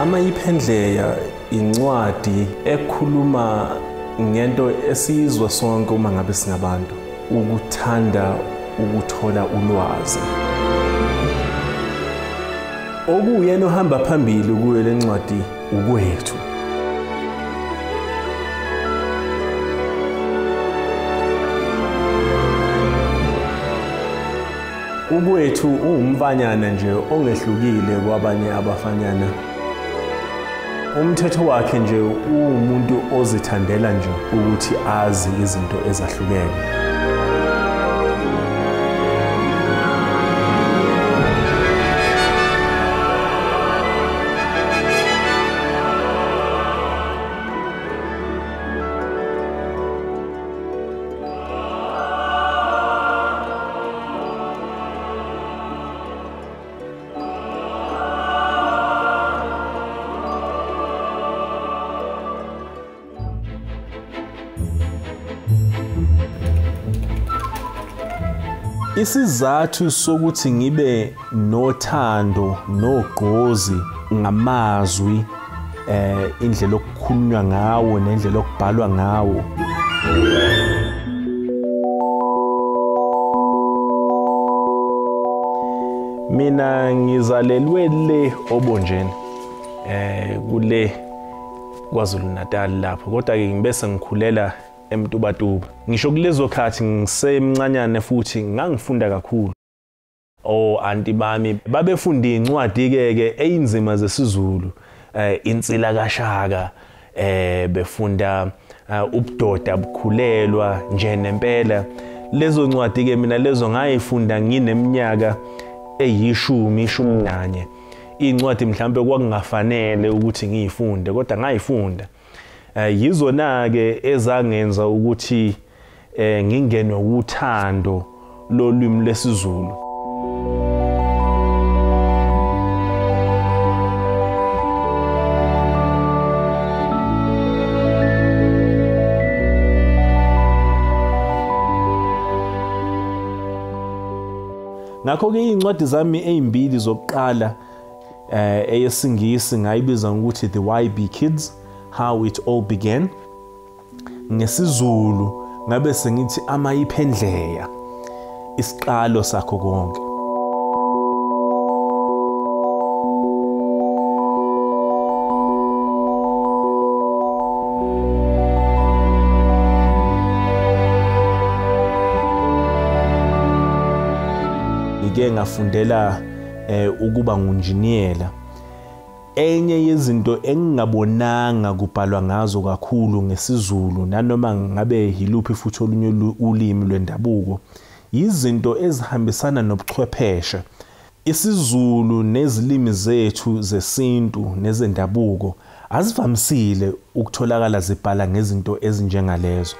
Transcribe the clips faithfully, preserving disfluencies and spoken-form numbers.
Amayiphendleya incwadi ekhuluma ngento esizwa sonke uma ngabe singabantu, ukuthanda ukuthola ulwazi. Okuyena ohamba phambili kuyo le ncwadi ukwethu. Ukwethu uwumfanyana nje ongehlukile kwabanye abafanyana. Umthetho wakhe nje uwumuntu ozithandela nje ukuthi azi izinto ezahlukene. Isizathu sokuthi ngibe nothando nogqozi ngamazwi eh indlela okukhulunywa ngawo nendlela okubhalwa ngawo. Mina ngizalelwe le Obonjeni eh kule KwaZulu Natal lapho, kodwa ke ngibese ngikhulela eMtubatuba. Ngisho kulezo khathi ngisemncanyane futhi ngangifunda kakhulu. O anti bami babefunda incwadi keke einzima zesiZulu, eh insila kaShaka, eh befunda ubudoda bukhulelwa nje nempela. Lezo ncwadi ke mina lezo ngayifunda ngineminyaka eyishumi ishumi nanye. Incwadi mhlambe kwakungafanele ukuthi ngiyifunde, kodwa ngayifunda. Yizona ke ezangenza ukuthi eh ngingenwe uthando lolwimi lesiZulu. Ngakho ke incwadi zami ezimbili zokuqala eh eyesingisi ngayibiza ukuthi The Y B Kids, How It All Began. NgesiZulu ngabe sengithi Amayiphendleya, isiqalo sakho konke. Ngike ngafundela eh ukuba ngunjiniyela. Enye yezinto engingabonanga kubhalwa ngazo kakhulu ngesiZulu nanoma ngabe yiluphi futhi olunye ulimi lwendabuko, izinto ezihambisana nobuchwepheshe. IsiZulu nezilimi zethu zesintu nezendabuko azivamisile ukutholakala zibhala ngezinto ezinjengalezo.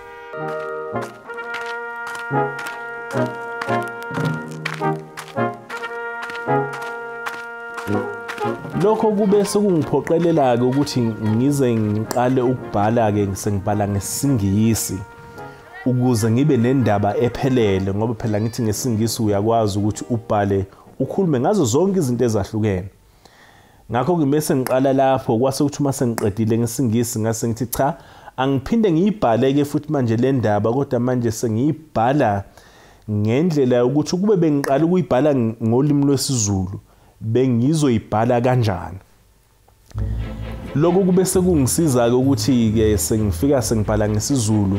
Lokho kube sekungiphoqelela ke ukuthi ngize ngiqale ukubhala ke ngisengibhala ngesingisi ukuze ngibe nendaba ephelele, ngoba phela ngithi ngesingisi uyakwazi ukuthi ubhale ukhulume ngazo zonke izinto ezahlukene. Ngakho ke bese ngiqala lapho kwase ukuthi uma sengiqedile ngesingisi ngase ngithi cha, angiphinde ngiyibhale ke futhi manje le ndaba, kodwa manje sengiyibhala ngendlela ukuthi kube bengiqala ukuyibhala ngolimi lwesiZulu bengizoyibhala kanjani. Lokho kube sekungisiza ke ukuthi ke sengifika sengibhala ngesiZulu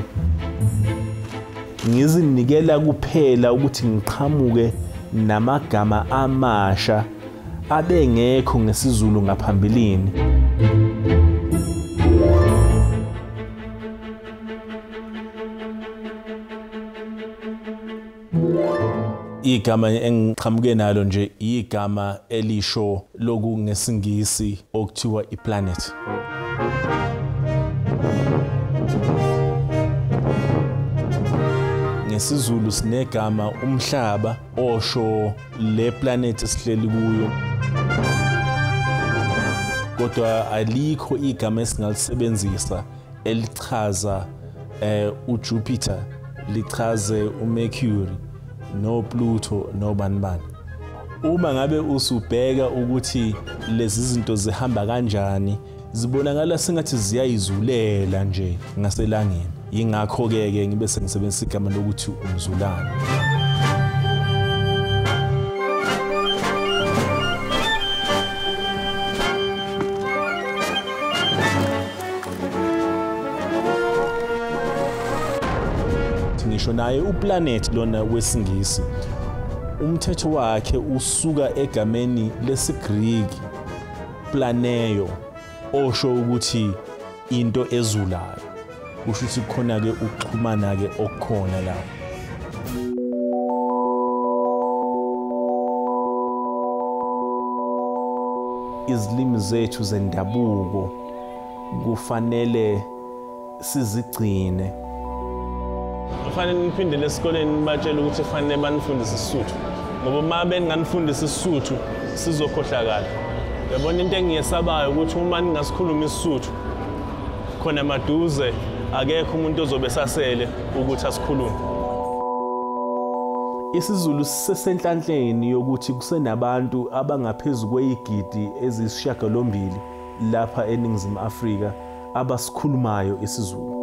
ngizinikela kuphela ukuthi ngiqhamuke namagama amasha abengekho ngesiZulu ngaphambilini. Igama engiqhamuke nalo nje igama elisho loku ngesingisi okuthiwa iplanet. NgesiZulu sinegama umhlaba osho le planet esihleli kuyo. Kodwa alikho igama esingalisebenzisa elichaza eh uJupiter, lichaze uMercury, no Pluto, no banibani. Uma ngabe usubheka ukuthi lezi zinto zihamba kanjani, zibonakala sengathi ziyayizulela nje ngaselangeni. Yingakho ke ke ngibe sengisebenzisa igama lokuthi umzulane. Ngisho naye uplanet lona wesingisi umthetho wakhe usuka egameni lesiGriki planeyo osho ukuthi into ezulayo. Kusho ukuthi khona ke ukuxhumana ke okukhona la. Izilimi zethu zendabuko kufanele sizigcine. Kufanele niphindele esikoleni nibatshele ukuthi kufanele banifundise isiSuthu ngoba uma benganifundisa isiSuthu sizokhohlakala. Yabona into engiyesabayo ukuthi uma ningasikhuluma isiSuthu khona maduze akekho umuntu ozobe sasele ukuthi asikhulume. IsiZulu sisenhlanhleni yokuthi kusenabantu abangaphezulu kweyigidi eziyisishiyagalombili lapha eNingizimu Afrika abasikhulumayo isiZulu.